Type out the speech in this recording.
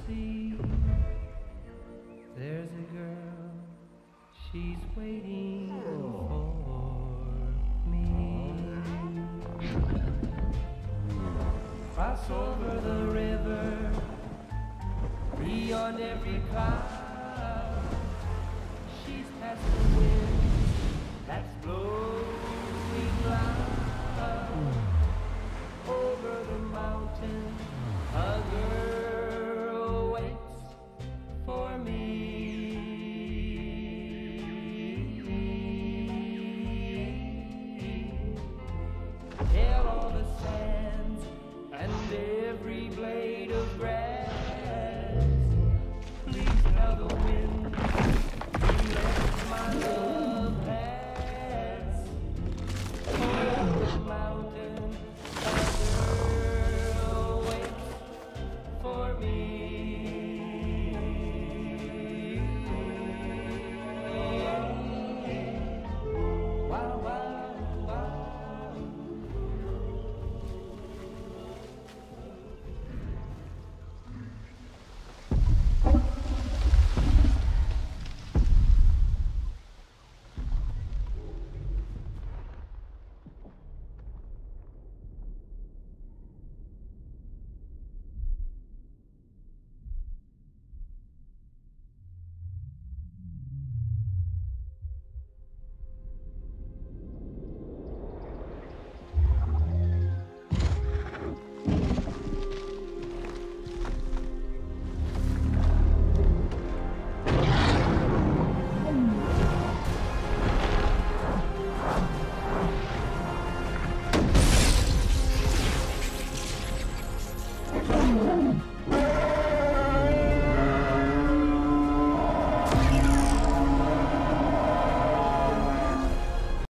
see. There's a girl, she's waiting for me. Cross over the river, beyond every cloud. She's past the wind that's blowing loud. Over the mountain, a girl waits for me. Tell all the sands and every blade